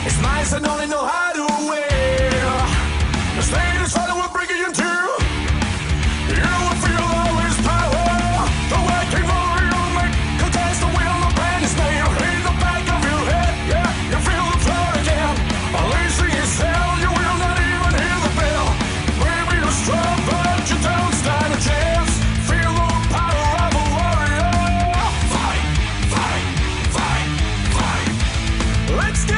It's nice and only know how to wear. The state is trying to bring you to. You will feel all his power. The working warrior make contest the will of brand is nail. In the back of your head, yeah, you feel the floor again. Unleashing his hell, you will not even hear the bell. Maybe you're strong, but you don't stand a chance. Feel the power of a warrior. Fight, fight, fight, fight. Let's get